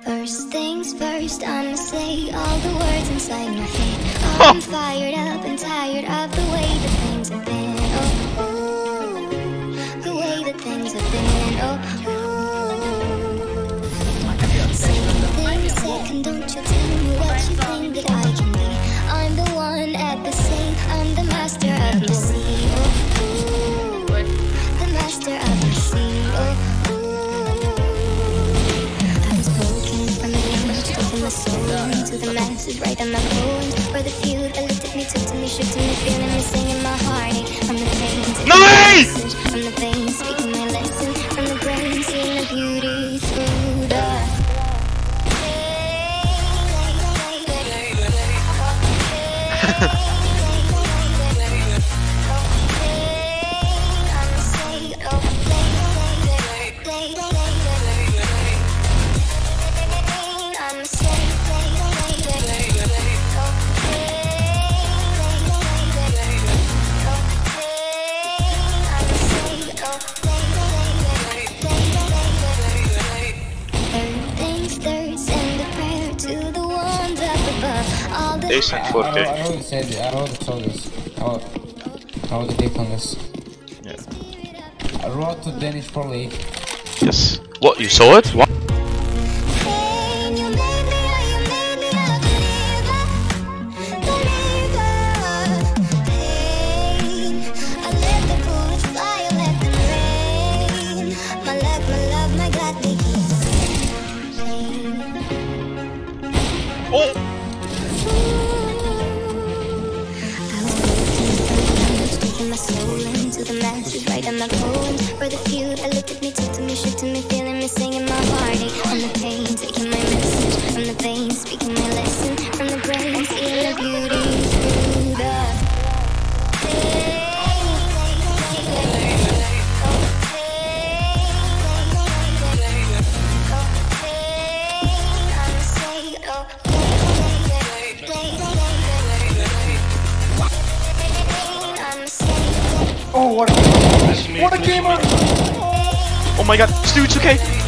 First things first, I'ma say all the words inside my head. I'm fired up and tired of the way that things have been. Oh, ooh, the way that things have been. Oh, ooh. Second, don't you tell me what you think that I can be. I'm the one at the sea, I'm the master of the sea. Oh, ooh, the master of the sea. Oh, ooh. My soul into the masses, write on my bones. For the few that looked at me, took to me, shook to me, feeling me, singing my heartache. From the pain to the message, from the veins, speaking my lesson. From the brain, seeing the beauty through the Decent 4K. I already said it, I already told this. I already deep on this. Yeah. I wrote to Danish Pro League. Yes. What, you saw it? What? Oh! Write on my bones. For the few that looked at me, took to me, shook to me, feeling me, singing my heartache. From the pain, taking my message. From the veins, speaking my lesson. From the brain, seeing the beauty through the Oh, what a gamer! What a gamer! Oh my god, Stu, it's okay!